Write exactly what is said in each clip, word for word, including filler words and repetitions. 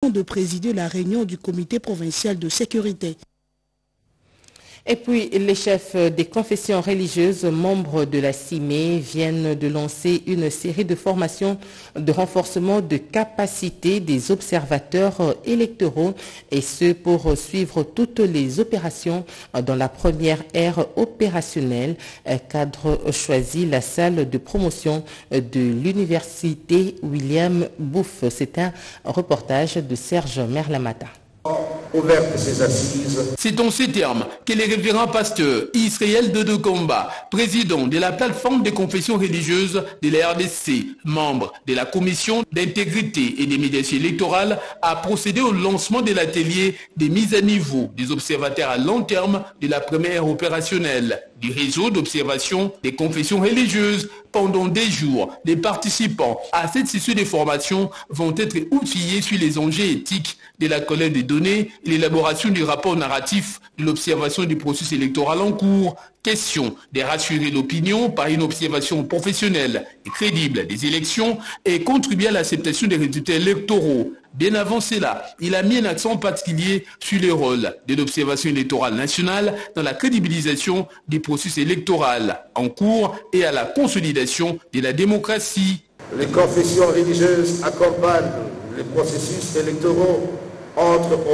avant de présider la réunion du comité provincial de sécurité. Et puis, les chefs des confessions religieuses, membres de la C I M E, viennent de lancer une série de formations de renforcement de capacité des observateurs électoraux, et ce pour suivre toutes les opérations dans la première ère opérationnelle. Cadre choisi, la salle de promotion de l'université William Booth. C'est un reportage de Serge Merlamata. C'est en ces termes que les révérends pasteurs Israël Dodo Komba, président de la plateforme des confessions religieuses de la R D C, membre de la commission d'intégrité et des médiations électorales, a procédé au lancement de l'atelier des mises à niveau des observateurs à long terme de la première opérationnelle du réseau d'observation des confessions religieuses. Pendant des jours, les participants à cette session de formation vont être outillés sur les enjeux éthiques de la collecte des données et l'élaboration du rapport narratif de l'observation du processus électoral en cours. Question de rassurer l'opinion par une observation professionnelle et crédible des élections et contribuer à l'acceptation des résultats électoraux. Bien avant cela, il a mis un accent particulier sur le rôle de l'observation électorale nationale dans la crédibilisation du processus électoral en cours et à la consolidation de la démocratie. Les confessions religieuses accompagnent les processus électoraux entre autres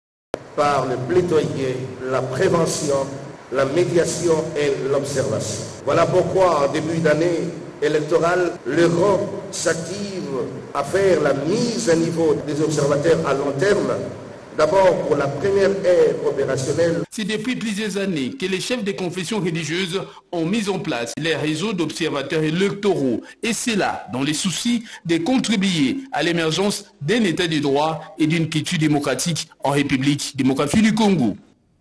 par le plaidoyer, la prévention, la médiation et l'observation. Voilà pourquoi en début d'année électorale, l'Europe s'active à faire la mise à niveau des observateurs à long terme. D'abord pour la première ère opérationnelle. C'est depuis plusieurs années que les chefs des confessions religieuses ont mis en place les réseaux d'observateurs électoraux. Et c'est là, dans les soucis de contribuer à l'émergence d'un état de droit et d'une culture démocratique en République démocratique du Congo.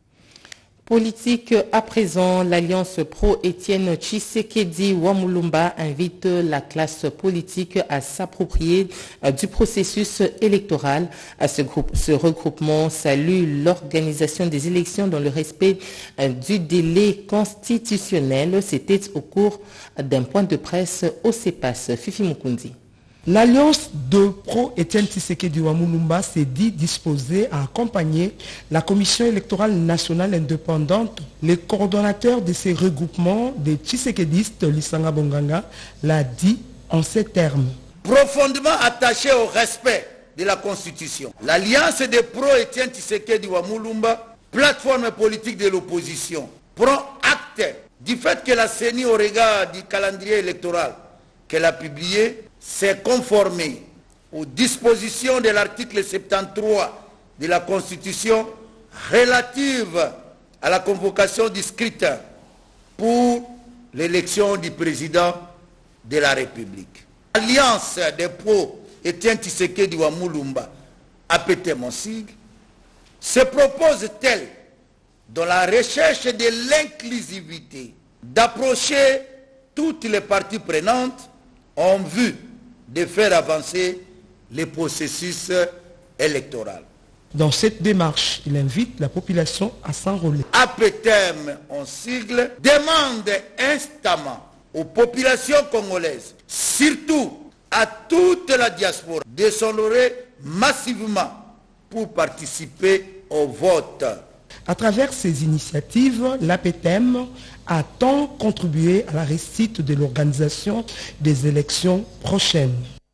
Politique à présent, l'Alliance pro-Étienne Tshisekedi Wamulumba invite la classe politique à s'approprier du processus électoral. Ce, groupe, ce regroupement salue l'organisation des élections dans le respect du délai constitutionnel. C'était au cours d'un point de presse au CEPAS. Fifi Mukundi. L'Alliance de pro-Étienne Tshisekedi Wamulumba s'est dit disposée à accompagner la Commission électorale nationale indépendante. Le coordonnateur de ces regroupements des Tshisekedistes, Lisanga Bonganga, l'a dit en ces termes. Profondément attaché au respect de la Constitution, l'Alliance de pro-Étienne Tshisekedi Wamulumba, plateforme politique de l'opposition, prend acte du fait que la C E N I, au regard du calendrier électoral qu'elle a publié, s'est conformé aux dispositions de l'article soixante-treize de la Constitution relative à la convocation du scrutin pour l'élection du président de la République. L'Alliance des pro-Étienne Tshisekedi Wamulumba, A P T mon sigle, se propose-t-elle, dans la recherche de l'inclusivité, d'approcher toutes les parties prenantes en vue de faire avancer les processus électoraux. Dans cette démarche, il invite la population à s'enrôler. A P T M en sigle demande instamment aux populations congolaises, surtout à toute la diaspora, de s'honorer massivement pour participer au vote. À travers ces initiatives, l'A P T M a tant contribué à la réussite de l'organisation des élections prochaines.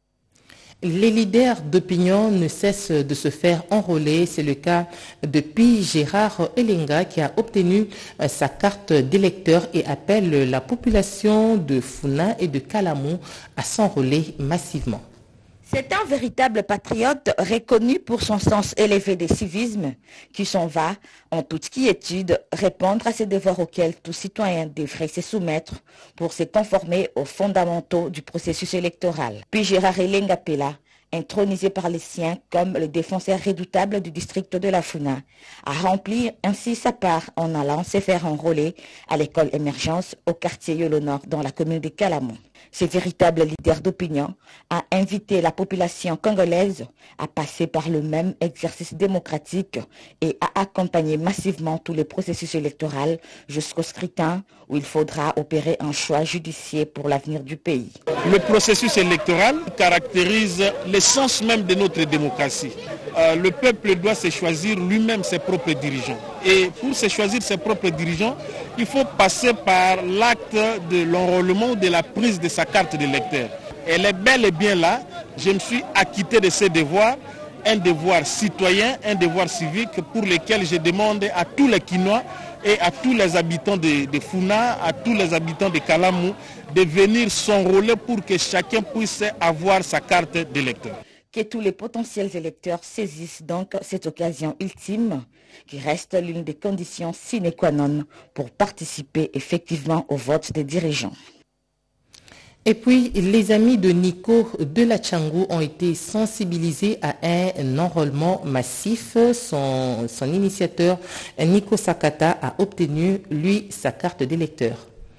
Les leaders d'opinion ne cessent de se faire enrôler. C'est le cas de Pi Gérard Elenga qui a obtenu sa carte d'électeur et appelle la population de Funa et de Kalamou à s'enrôler massivement. C'est un véritable patriote reconnu pour son sens élevé des civisme qui s'en va, en toute quiétude, répondre à ces devoirs auxquels tout citoyen devrait se soumettre pour se conformer aux fondamentaux du processus électoral. Puis Gérard Elenga Pela, intronisé par les siens comme le défenseur redoutable du district de la Funa, a rempli ainsi sa part en allant se faire enrôler à l'école Émergence au quartier Yolo Nord dans la commune de Kalamou. Ce véritable leader d'opinion a invité la population congolaise à passer par le même exercice démocratique et à accompagner massivement tous les processus électoraux jusqu'au scrutin où il faudra opérer un choix judiciaire pour l'avenir du pays. Le processus électoral caractérise l'essence même de notre démocratie. Euh, le peuple doit se choisir lui-même ses propres dirigeants. Et pour se choisir ses propres dirigeants, il faut passer par l'acte de l'enrôlement, de la prise de sa carte d'électeur. Elle est bel et bien là. Je me suis acquitté de ces devoirs, un devoir citoyen, un devoir civique pour lequel je demande à tous les Kinois et à tous les habitants de, de Funa, à tous les habitants de Kalamou, de venir s'enrôler pour que chacun puisse avoir sa carte d'électeur. Que tous les potentiels électeurs saisissent donc cette occasion ultime qui reste l'une des conditions sine qua non pour participer effectivement au vote des dirigeants. Et puis, les amis de Nico de la Tchangou ont été sensibilisés à un enrôlement massif. Son, son initiateur, Nico Sakata, a obtenu, lui, sa carte d'électeur.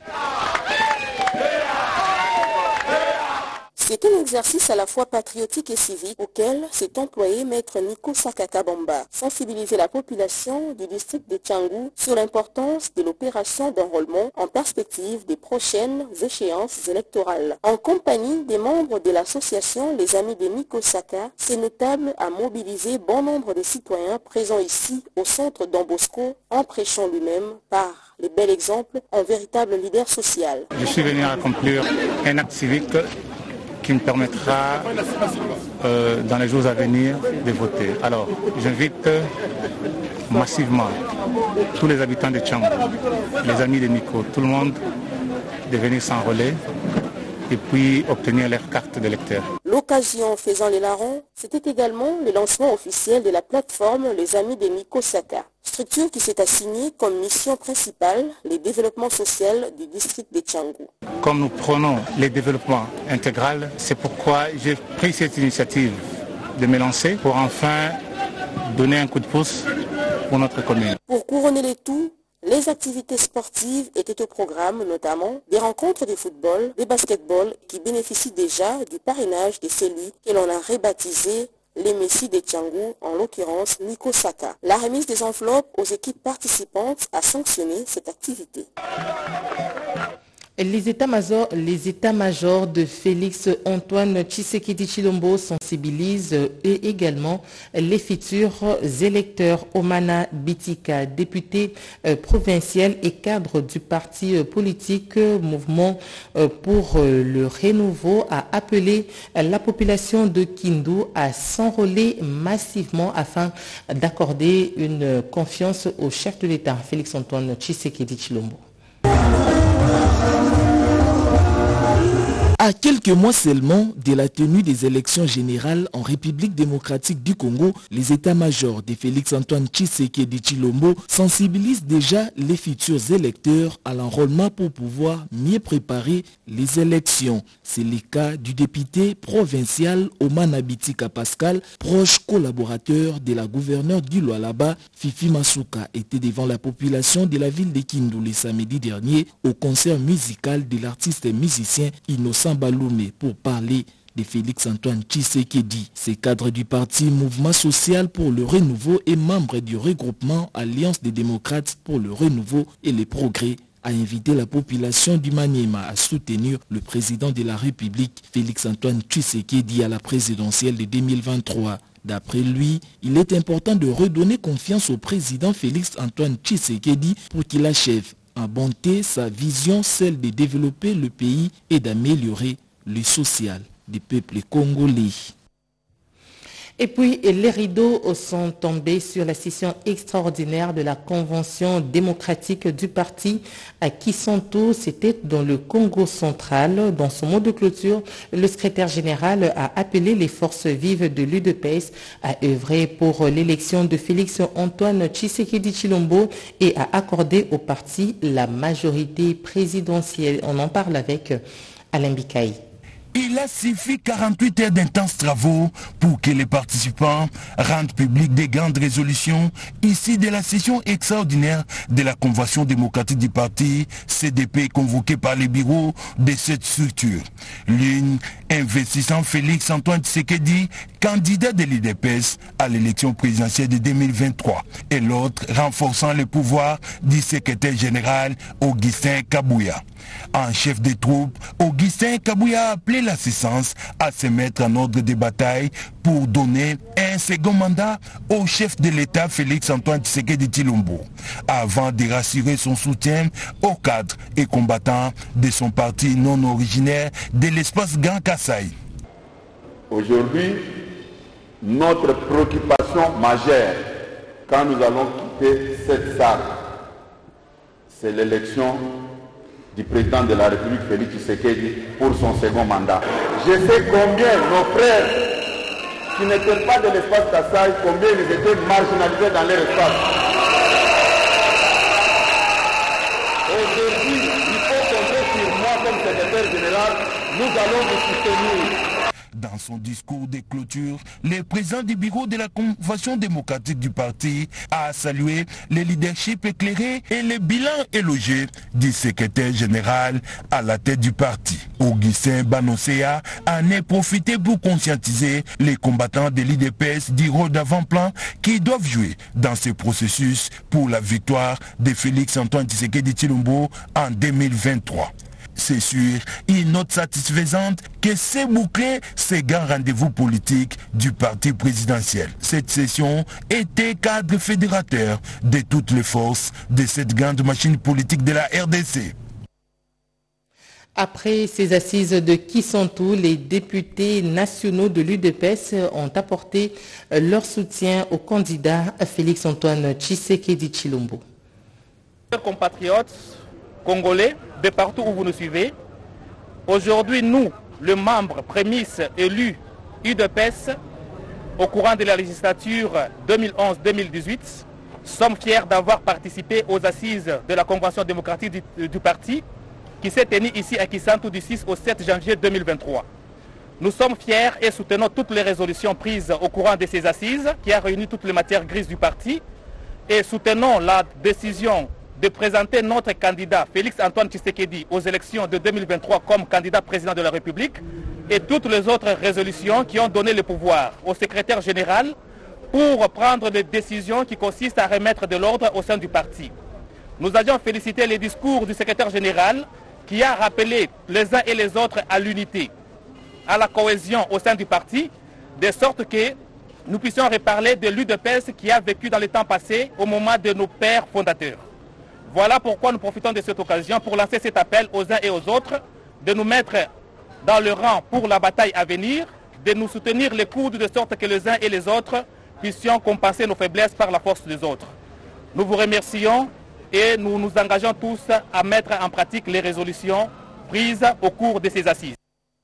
C'est un exercice à la fois patriotique et civique auquel s'est employé maître Nico Sakata Bamba. Sensibiliser la population du district de Tchangou sur l'importance de l'opération d'enrôlement en perspective des prochaines échéances électorales. En compagnie des membres de l'association Les Amis de Nico Saka, c'est notable à mobiliser bon nombre de citoyens présents ici au centre d'Ambosco en prêchant lui-même par les bels exemples en véritable leader social. Je suis venu accomplir un acte civique qui me permettra euh, dans les jours à venir de voter. Alors, j'invite massivement tous les habitants de Tchangou, les amis de Nico, tout le monde de venir s'enrôler et puis obtenir leur carte d'électeur. L'occasion faisant les larrons, c'était également le lancement officiel de la plateforme Les Amis de Nico Saka, structure qui s'est assignée comme mission principale le développement social du district de Tchangou. Comme nous prenons le développement intégral, c'est pourquoi j'ai pris cette initiative de me lancer pour enfin donner un coup de pouce pour notre commune. Pour couronner les tout, les activités sportives étaient au programme, notamment des rencontres de football, de basketball qui bénéficient déjà du parrainage de celui que l'on a rebaptisé les Messi de Tchangou, en l'occurrence Nico Saka. La remise des enveloppes aux équipes participantes a sanctionné cette activité. Les états-majors, les états-majors de Félix Antoine Tshisekedi Tshilombo sensibilisent et également les futurs électeurs. Omana Bitika, député euh, provincial et cadre du parti euh, politique euh, Mouvement euh, pour euh, le Renouveau, a appelé euh, la population de Kindu à s'enrôler massivement afin d'accorder une euh, confiance au chef de l'État, Félix Antoine Tshisekedi Tshilombo. À quelques mois seulement de la tenue des élections générales en République démocratique du Congo, les états-majors de Félix-Antoine Tshisekedi Tshilombo sensibilisent déjà les futurs électeurs à l'enrôlement pour pouvoir mieux préparer les élections. C'est le cas du député provincial Omana Bitika Pascal, proche collaborateur de la gouverneure du Lualaba, Fifi Masuka, était devant la population de la ville de Kindu le samedi dernier au concert musical de l'artiste et musicien Innocent Baloumé pour parler de Félix-Antoine Tshisekedi. Ces cadres du parti Mouvement social pour le renouveau et membres du regroupement Alliance des démocrates pour le renouveau et le progrès a invité la population du Maniema à soutenir le président de la République, Félix-Antoine Tshisekedi, à la présidentielle de deux mille vingt-trois. D'après lui, il est important de redonner confiance au président Félix-Antoine Tshisekedi pour qu'il achève en bonté sa vision, celle de développer le pays et d'améliorer le social des peuples congolais. Et puis, les rideaux sont tombés sur la session extraordinaire de la Convention démocratique du parti à Kisantu. C'était dans le Congo central. Dans son mot de clôture, le secrétaire général a appelé les forces vives de l'U D P S à œuvrer pour l'élection de Félix Antoine Tshisekedi Tshilombo et à accorder au parti la majorité présidentielle. On en parle avec Alain Bikaï. Il a suffi quarante-huit heures d'intenses travaux pour que les participants rendent public des grandes résolutions ici de la session extraordinaire de la Convention démocratique du parti C D P convoquée par les bureaux de cette structure. L'une investissant Félix Antoine Tshisekedi, candidat de l'U D P S à l'élection présidentielle de deux mille vingt-trois, et l'autre renforçant le pouvoir du secrétaire général Augustin Kabouya. En chef des troupes, Augustin Kabouya a appelé l'assistance à se mettre en ordre de bataille pour donner un second mandat au chef de l'État Félix Antoine Tshisekedi Tshilombo, avant de rassurer son soutien aux cadres et combattants de son parti non originaire de l'espace Grand Kassai. Aujourd'hui, notre préoccupation majeure quand nous allons quitter cette salle, c'est l'élection du président de la République Félix Tshisekedi pour son second mandat. Je sais combien nos frères qui n'étaient pas de l'espace Kassai, combien ils étaient marginalisés dans leur espace. Aujourd'hui, il faut compter sur moi comme secrétaire général, nous allons vous soutenir. Dans son discours de clôture, le président du bureau de la Convention démocratique du parti a salué le leadership éclairé et le bilan élogieux du secrétaire général à la tête du parti. Augustin Banosea en a profité pour conscientiser les combattants de l'U D P S du rôle d'avant-plan qu'ils doivent jouer dans ce processus pour la victoire de Félix Antoine Tshisekedi Tshilombo en deux mille vingt-trois. C'est sûr, une note satisfaisante que c'est bouclé ces grands rendez-vous politiques du parti présidentiel. Cette session était cadre fédérateur de toutes les forces de cette grande machine politique de la R D C. Après ces assises de Kissantou, les députés nationaux de l'U D P S ont apporté leur soutien au candidat Félix Antoine Tshisekedi Tshilombo. Chers compatriotes congolais, de partout où vous nous suivez, aujourd'hui nous, le membre prémisse élu U D P S au courant de la législature deux mille onze deux mille dix-huit, sommes fiers d'avoir participé aux assises de la Convention démocratique du, du parti qui s'est tenue ici à Kissantou du six au sept janvier deux mille vingt-trois. Nous sommes fiers et soutenons toutes les résolutions prises au courant de ces assises qui a réuni toutes les matières grises du parti et soutenons la décision de présenter notre candidat Félix Antoine Tshisekedi aux élections de deux mille vingt-trois comme candidat président de la République et toutes les autres résolutions qui ont donné le pouvoir au secrétaire général pour prendre des décisions qui consistent à remettre de l'ordre au sein du parti. Nous avions félicité les discours du secrétaire général qui a rappelé les uns et les autres à l'unité, à la cohésion au sein du parti, de sorte que nous puissions reparler de l'U D P S qui a vécu dans les temps passés au moment de nos pères fondateurs. Voilà pourquoi nous profitons de cette occasion pour lancer cet appel aux uns et aux autres de nous mettre dans le rang pour la bataille à venir, de nous soutenir les coudes de sorte que les uns et les autres puissions compenser nos faiblesses par la force des autres. Nous vous remercions et nous nous engageons tous à mettre en pratique les résolutions prises au cours de ces assises.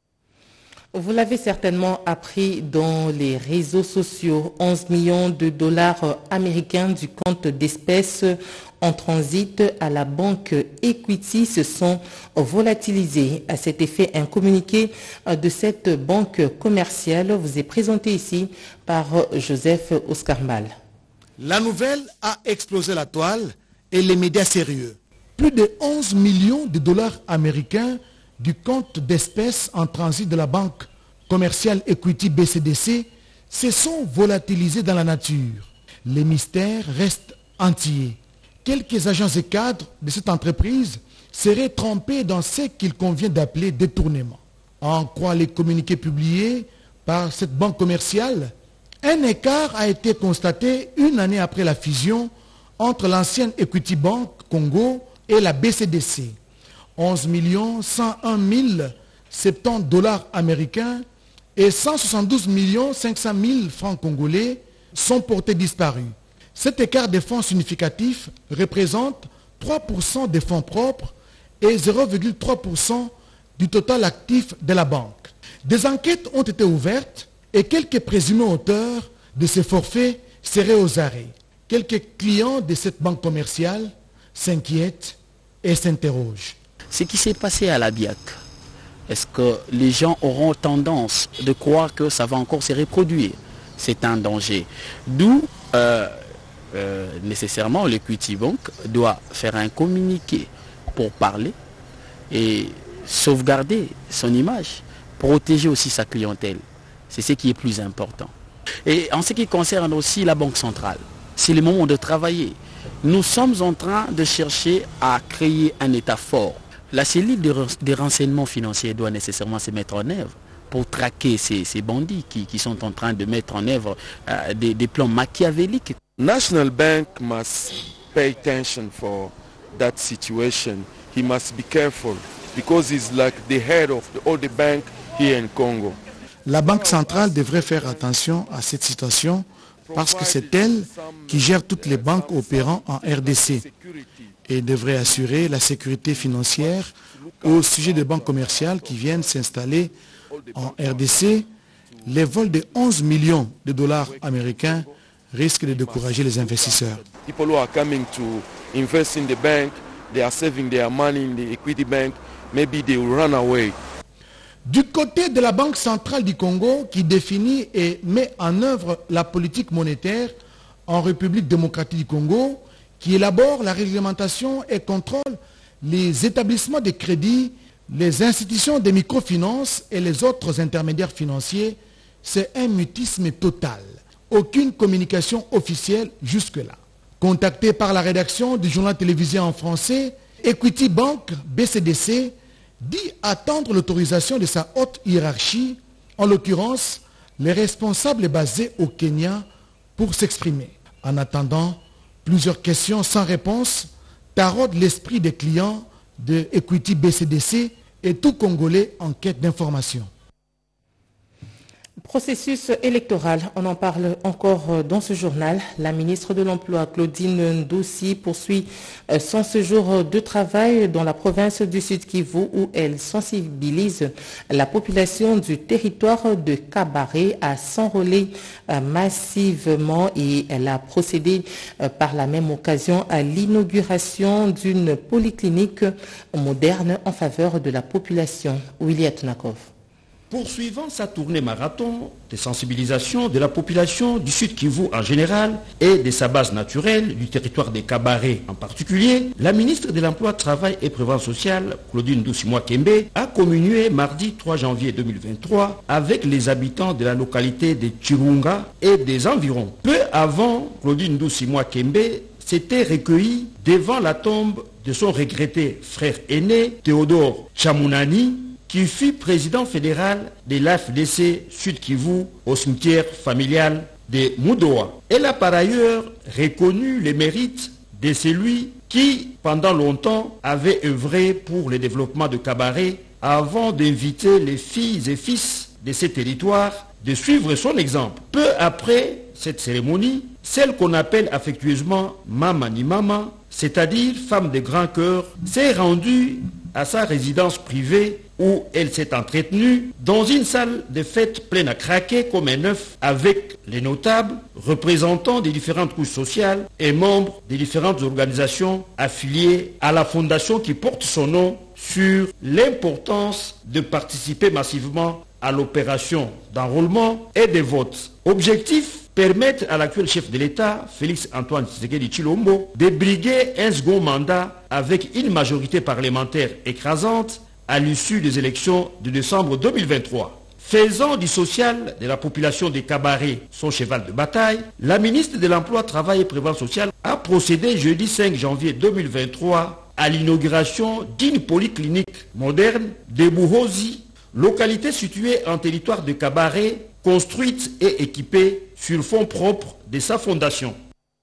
Vous l'avez certainement appris dans les réseaux sociaux. onze millions de dollars américains du compte d'espèces en transit à la banque Equity se sont volatilisés. À cet effet, un communiqué de cette banque commerciale vous est présenté ici par Joseph Oscarmal. La nouvelle a explosé la toile et les médias sérieux. Plus de onze millions de dollars américains du compte d'espèces en transit de la banque commerciale Equity B C D C se sont volatilisés dans la nature. Les mystères restent entiers. Quelques agents et cadres de cette entreprise seraient trompés dans ce qu'il convient d'appeler détournement. En croit les communiqués publiés par cette banque commerciale, un écart a été constaté une année après la fusion entre l'ancienne Equity Bank Congo et la B C D C. onze millions cent un mille soixante-dix dollars américains et cent soixante-douze millions cinq cent mille francs congolais sont portés disparus. Cet écart de fonds significatif représente trois pour cent des fonds propres et zéro virgule trois pour cent du total actif de la banque. Des enquêtes ont été ouvertes et quelques présumés auteurs de ces forfaits seraient aux arrêts. Quelques clients de cette banque commerciale s'inquiètent et s'interrogent. Ce qui s'est passé à la B I A C, Est-ce que les gens auront tendance de croire que ça va encore se reproduire? C'est un danger. D'où euh, euh, nécessairement l'Equity Bank doit faire un communiqué pour parler et sauvegarder son image, protéger aussi sa clientèle. C'est ce qui est plus important. Et en ce qui concerne aussi la Banque centrale, c'est le moment de travailler. Nous sommes en train de chercher à créer un État fort. La cellule de renseignement financier doit nécessairement se mettre en œuvre pour traquer ces, ces bandits qui, qui sont en train de mettre en œuvre euh, des, des plans machiavéliques. National Bank must pay attention for that situation. He must be careful because he's like the head of the, all the bank here in Congo. La Banque centrale devrait faire attention à cette situation parce que c'est elle qui gère toutes les banques opérant en R D C et devrait assurer la sécurité financière au sujet des banques commerciales qui viennent s'installer en R D C. Les vols de onze millions de dollars américains risquent de décourager les investisseurs. People who are coming to invest in the bank, they are saving their money in the Equity Bank, maybe they will run away. Du côté de la Banque centrale du Congo, qui définit et met en œuvre la politique monétaire en République démocratique du Congo, qui élabore la réglementation et contrôle les établissements de crédit, les institutions de microfinance et les autres intermédiaires financiers, c'est un mutisme total. Aucune communication officielle jusque-là. Contacté par la rédaction du journal télévisé en français, Equity Bank, B C D C, dit attendre l'autorisation de sa haute hiérarchie, en l'occurrence les responsables basés au Kenya, pour s'exprimer. En attendant, plusieurs questions sans réponse taraudent l'esprit des clients de Equity B C D C et tout Congolais en quête d'information. Processus électoral, on en parle encore dans ce journal. La ministre de l'Emploi, Claudine Ndoussi, poursuit son séjour de travail dans la province du Sud Kivu où elle sensibilise la population du territoire de Kabaré à s'enrôler massivement et elle a procédé par la même occasion à l'inauguration d'une polyclinique moderne en faveur de la population. William Tunakov. Poursuivant sa tournée marathon de sensibilisation de la population du Sud Kivu en général et de sa base naturelle, du territoire des Kabaré en particulier, la ministre de l'Emploi, Travail et Prévoyance sociale, Claudine Ndoussi Mwakembe, a communié mardi trois janvier deux mille vingt-trois avec les habitants de la localité de Chirunga et des environs. Peu avant, Claudine Ndoussi Mwakembe s'était recueillie devant la tombe de son regretté frère aîné, Théodore Chamunani, qui fut président fédéral de l'A F D C Sud Kivu au cimetière familial de Moudoa. Elle a par ailleurs reconnu les mérites de celui qui, pendant longtemps, avait œuvré pour le développement de Kabaré avant d'inviter les filles et fils de ces territoires de suivre son exemple. Peu après cette cérémonie, celle qu'on appelle affectueusement Mama ni Mama, c'est-à-dire femme de grand cœur, s'est rendue à sa résidence privée où elle s'est entretenue dans une salle de fête pleine à craquer comme un œuf avec les notables, représentants des différentes couches sociales et membres des différentes organisations affiliées à la fondation qui porte son nom sur l'importance de participer massivement à l'opération d'enrôlement et de vote. Objectif: permettre à l'actuel chef de l'État, Félix Antoine Tshisekedi Tshilombo, de briguer un second mandat avec une majorité parlementaire écrasante à l'issue des élections de décembre deux mille vingt-trois. Faisant du social de la population des Kabaré son cheval de bataille, la ministre de l'Emploi, Travail et Prévoyance sociale a procédé jeudi cinq janvier deux mille vingt-trois à l'inauguration d'une polyclinique moderne de Bouhozi, localité située en territoire de Kabaré, construite et équipée sur fonds propres de sa fondation.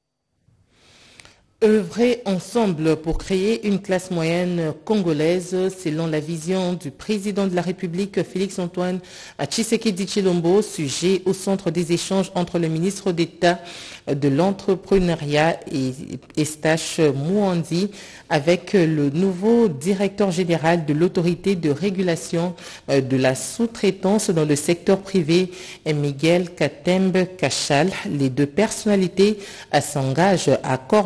Œuvrer ensemble pour créer une classe moyenne congolaise, selon la vision du président de la République, Félix Antoine Tshisekedi Tshilombo, sujet au centre des échanges entre le ministre d'État de l'entrepreneuriat et Eustache Mouandi avec le nouveau directeur général de l'autorité de régulation de la sous-traitance dans le secteur privé, Miguel Katembe Kachal. Les deux personnalités s'engagent à coordonner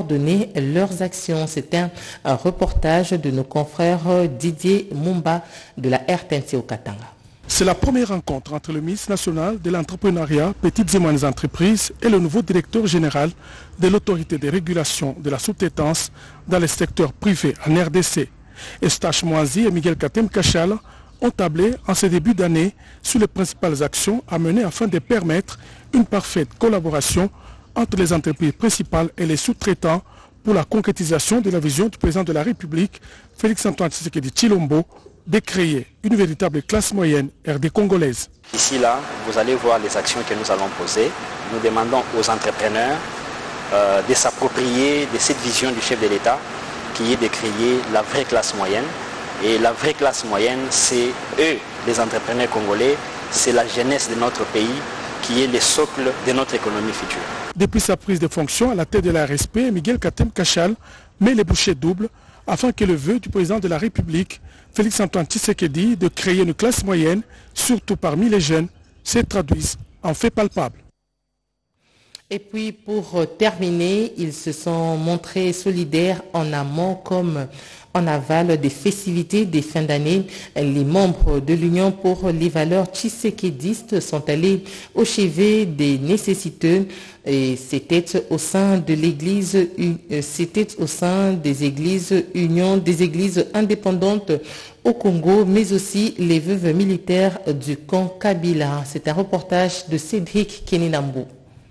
mener leurs actions. C'est un, un reportage de nos confrères Didier Mumba de la R T N C au Katanga. C'est la première rencontre entre le ministre national de l'entrepreneuriat, petites et moyennes entreprises et le nouveau directeur général de l'autorité de régulation de la sous-traitance dans le secteur privé en R D C. Eustache Moazi et Miguel Katem Kachal ont tablé en ce début d'année sur les principales actions à mener afin de permettre une parfaite collaboration entre les entreprises principales et les sous-traitants pour la concrétisation de la vision du président de la République, Félix-Antoine Tshisekedi Tshilombo, de créer une véritable classe moyenne R D congolaise. Ici, là, vous allez voir les actions que nous allons poser. Nous demandons aux entrepreneurs euh, de s'approprier de cette vision du chef de l'État qui est de créer la vraie classe moyenne. Et la vraie classe moyenne, c'est eux, les entrepreneurs congolais, c'est la jeunesse de notre pays qui est le socle de notre économie future. Depuis sa prise de fonction à la tête de la R S P, Miguel Katem Kachal met les bouchées doubles afin que le vœu du président de la République, Félix-Antoine Tshisekedi, de créer une classe moyenne, surtout parmi les jeunes, se traduise en faits palpables. Et puis pour terminer, ils se sont montrés solidaires en amont comme en aval des festivités des fins d'année. Les membres de l'Union pour les valeurs tshisekédistes sont allés au chevet des nécessiteux et c'était au sein de l'église, c'était au sein des églises Union, des églises indépendantes au Congo, mais aussi les veuves militaires du camp Kabila. C'est un reportage de Cédric Keninambo.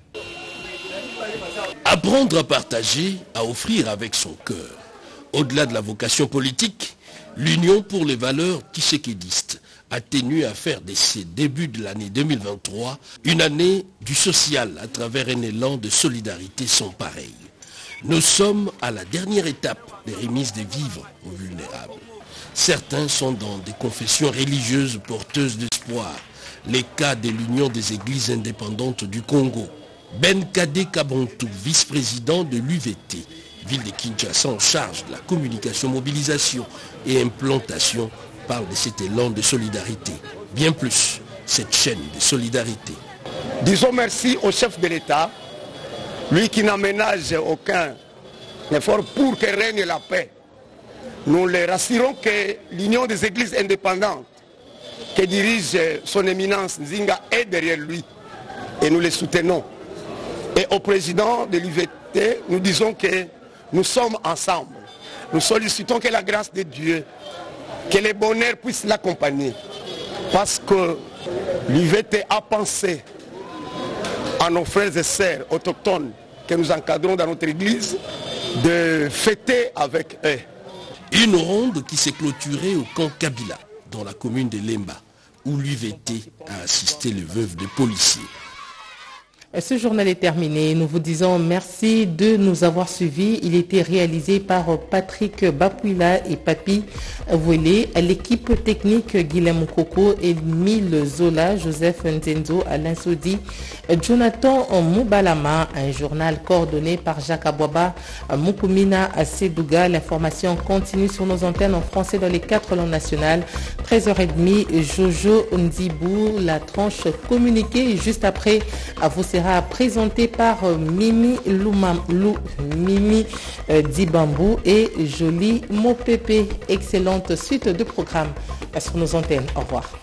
Apprendre à partager, à offrir avec son cœur. Au-delà de la vocation politique, l'Union pour les valeurs tshisékédistes a tenu à faire de ces débuts de l'année deux mille vingt-trois une année du social à travers un élan de solidarité sans pareil. Nous sommes à la dernière étape des remises des vivres aux vulnérables. Certains sont dans des confessions religieuses porteuses d'espoir. Les cas de l'Union des églises indépendantes du Congo. Ben Kade Kabontou, vice-président de l'U V T, ville de Kinshasa en charge de la communication, mobilisation et implantation, parle de cet élan de solidarité. Bien plus, cette chaîne de solidarité. Disons merci au chef de l'État, lui qui n'aménage aucun effort pour que règne la paix. Nous les rassurons que l'Union des églises indépendantes que dirige son éminence Nzinga est derrière lui et nous les soutenons. Et au président de l'U V T, nous disons que nous sommes ensemble. Nous sollicitons que la grâce de Dieu, que le bonheur puisse l'accompagner. Parce que l'U V T a pensé à nos frères et sœurs autochtones que nous encadrons dans notre église, de fêter avec eux. Une ronde qui s'est clôturée au camp Kabila, dans la commune de Lemba, où l'U V T a assisté les veuves de policiers. Ce journal est terminé. Nous vous disons merci de nous avoir suivis. Il était réalisé par Patrick Bapouila et Papi Wele. À l'équipe technique, Guilhem Koko, Emile Zola, Joseph Nzenzo, Alain Sodi, Jonathan Moubalama. Un journal coordonné par Jacques Abouaba, Moukoumina Sedouga. L'information continue sur nos antennes en français dans les quatre langues nationales. treize heures trente, Jojo Nzibou, la tranche communiquée. Juste après, à vous sera présenté par Mimi Loumam, Lou, Mimi euh, Dibambou et Jolie Mopepe. Excellente suite de programmes sur nos antennes. Au revoir.